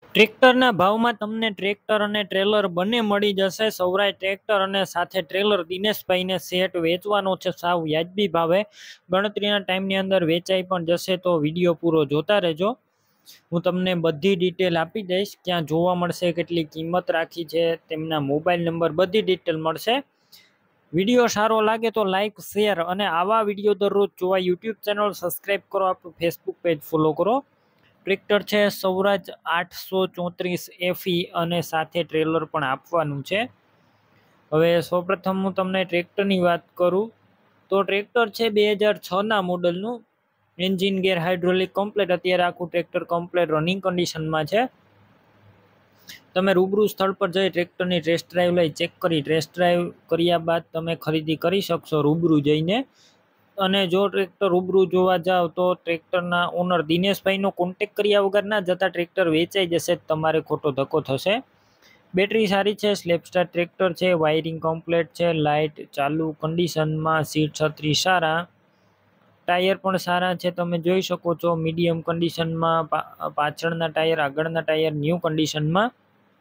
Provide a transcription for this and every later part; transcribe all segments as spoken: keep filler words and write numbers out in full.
ટ્રેક્ટરના ભાવમાં તમને ટ્રેક્ટર અને ટ્રેલર બંને મળી જશે. સૌરાય ટ્રેક્ટર અને સાથે ટ્રેલર દિનેશભાઈને સેટ વેચવાનો છે સાવ વ્યાજબી ભાવે. ગણતરીના ટાઈમની અંદર વેચાઈ પણ જશે, તો વિડીયો પૂરો જોતા રહેજો. હું તમને બધી ડિટેલ આપી દઈશ, ક્યાં જોવા મળશે, કેટલી કિંમત રાખી છે, તેમના મોબાઈલ નંબર, બધી ડિટેલ મળશે. વિડીયો સારો લાગે તો લાઈક, શેર અને આવા વિડીયો દરરોજ જોવા યુટ્યુબ ચેનલ સબસ્ક્રાઈબ કરો, આપણું ફેસબુક પેજ ફોલો કરો. ટ્રેક્ટર છે સૌરાજ આઠસો ચોત્રીસ એફી અને સાથે ટ્રેલર પણ આપવાનું છે. હવે સૌપ્રથમ હું તમને ટ્રેક્ટરની વાત કરું તો ટ્રેક્ટર છે બે હજાર છના મોડલનું. એન્જિન ગેર હાઇડ્રોલિક કમ્પ્લેટ, અત્યારે આખું ટ્રેક્ટર કમ્પ્લેટ રનિંગ કન્ડિશનમાં છે. તમે રૂબરૂ સ્થળ પર જઈ ટ્રેક્ટરની ટેસ્ટ ડ્રાઈવ લઈ ચેક કરી ટેસ્ટ ડ્રાઈવ કર્યા બાદ તમે ખરીદી કરી શકશો રૂબરૂ જઈને. અને જો ટ્રેક્ટર રૂબરૂ જોવા જાવ તો ટ્રેક્ટરના ઓનર દિનેશભાઈનો કોન્ટેક કર્યા વગર ના જતા ટ્રેક્ટર વેચાઈ જશે, તમારે ખોટો ધક્કો થશે. બેટરી સારી છે, સ્લેપસ્ટાર ટ્રેક્ટર છે, વાયરિંગ કમ્પ્લેટ છે, લાઇટ ચાલુ કન્ડિશનમાં, સીટ છત્રી સારા, ટાયર પણ સારા છે, તમે જોઈ શકો છો. મીડિયમ કન્ડિશનમાં પાછળના ટાયર, આગળના ટાયર ન્યૂ કન્ડિશનમાં.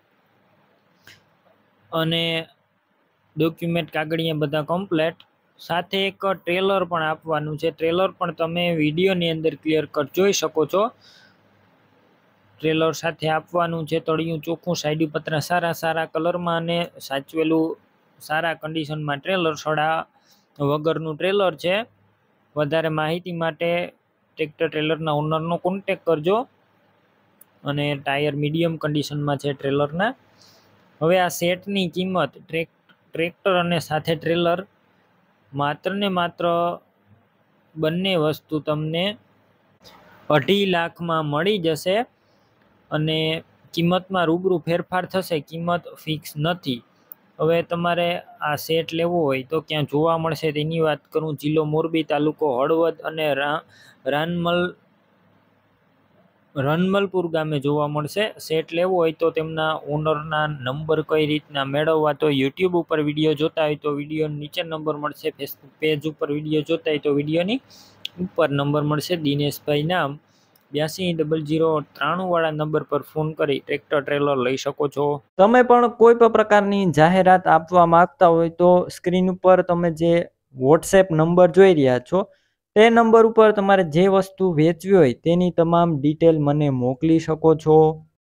અને ડોક્યુમેન્ટ કાગળિયા બધા કમ્પ્લેટ. સાથે એક ટ્રેલર પણ આપવાનું છે. ટ્રેલર પણ તમે વિડીયોની અંદર ક્લિયર કટ જોઈ શકો છો. ટ્રેલર સાથે આપવાનું છે. તળિયું ચોખ્ખું, સાઈડ પતરા સારા, સારા કલરમાં અને સાચવેલું સારા કન્ડિશનમાં ટ્રેલર, સડા વગરનું ટ્રેલર છે. વધારે માહિતી માટે ટ્રેક્ટર ટ્રેલરના ઓનરનો કોન્ટેક કરજો. અને ટાયર મીડિયમ કન્ડિશનમાં છે ટ્રેલરના. હવે આ સેટની કિંમત ટ્રેક ટ્રેક્ટર અને સાથે ટ્રેલર માત્ર ને માત્ર બંને વસ્તુ તમને અઢી લાખમાં મળી જશે. અને કિંમતમાં રૂબરૂ ફેરફાર થશે, કિંમત ફિક્સ નથી. હવે તમારે આ સેટ લેવો હોય તો ક્યાં જોવા મળશે તેની વાત કરું. જિલ્લો મોરબી, તાલુકો હળવદ અને રાનમલ રનમલપુર ગામે જોવા મળશે. સેટ લેવો હોય તો તેમના ઓનરના નંબર કઈ રીતના મેળવવા, તો યુટ્યુબ ઉપર વિડીયો જોતા હોય તો વિડીયો નીચે નંબર મળશે, ફેસબુક પેજ ઉપર વિડીયો જોતા હોય તો વિડીયોની ઉપર નંબર મળશે. દિનેશભાઈ નામ બ્યાસી ડબલ જીરો ત્રાણું વાળા નંબર પર ફોન કરી ટ્રેક્ટર ટ્રેલર લઈ શકો છો. તમે પણ કોઈ પણ પ્રકારની જાહેરાત આપવા માંગતા હોય તો સ્ક્રીન ઉપર તમે જે વોટ્સએપ નંબર જોઈ રહ્યા છો તે નંબર ઉપર તમારે જે વસ્તુ વેચવી હોય તેની તમામ ડિટેલ મને મોકલી શકો છો.